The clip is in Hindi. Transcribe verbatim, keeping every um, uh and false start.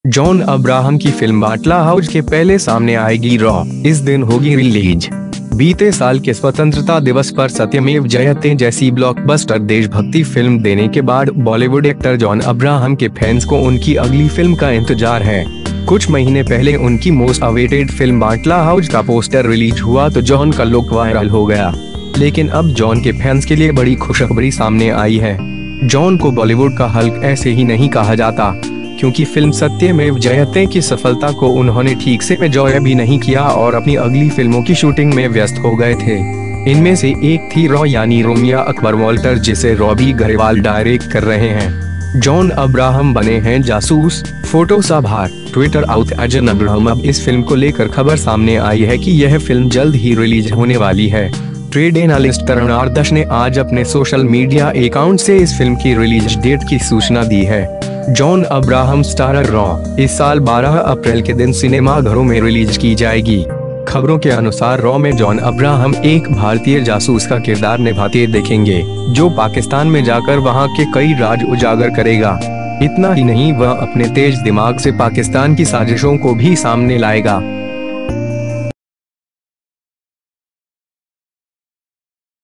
जॉन अब्राहम की फिल्म बाटला हाउस के पहले सामने आएगी रॉ, इस दिन होगी रिलीज। बीते साल के स्वतंत्रता दिवस पर सत्यमेव जयते जैसी ब्लॉकबस्टर देशभक्ति फिल्म देने के बाद बॉलीवुड एक्टर जॉन अब्राहम के फैंस को उनकी अगली फिल्म का इंतजार है। कुछ महीने पहले उनकी मोस्ट अवेटेड फिल्म बाटला हाउस का पोस्टर रिलीज हुआ तो जॉन का लुक वायरल हो गया। लेकिन अब जॉन के फैंस के लिए बड़ी खुशखबरी सामने आई है। जॉन को बॉलीवुड का हल्क ऐसे ही नहीं कहा जाता, क्योंकि फिल्म सत्यमेव जयते की सफलता को उन्होंने ठीक से एंजॉय भी नहीं किया और अपनी अगली फिल्मों की शूटिंग में व्यस्त हो गए थे। इनमें से एक थी रॉ यानी रोमिया अकबर वॉल्टर, जिसे रॉबी गरेवाल डायरेक्ट कर रहे हैं। जॉन अब्राहम बने हैं जासूस। फोटो साभार ट्विटर आउट अजन अब्राहम। अब इस फिल्म को लेकर खबर सामने आई है कि यह फिल्म जल्द ही रिलीज होने वाली है। ट्रेड एनालिस्ट करण आदर्श ने आज अपने सोशल मीडिया अकाउंट से इस फिल्म की रिलीज डेट की सूचना दी है। जॉन अब्राहम स्टारर रॉ इस साल बारह अप्रैल के दिन सिनेमा घरों में रिलीज की जाएगी। खबरों के अनुसार रॉ में जॉन अब्राहम एक भारतीय जासूस का किरदार निभाते दिखेंगे, जो पाकिस्तान में जाकर वहां के कई राज उजागर करेगा। इतना ही नहीं, वह अपने तेज दिमाग से पाकिस्तान की साजिशों को भी सामने लाएगा।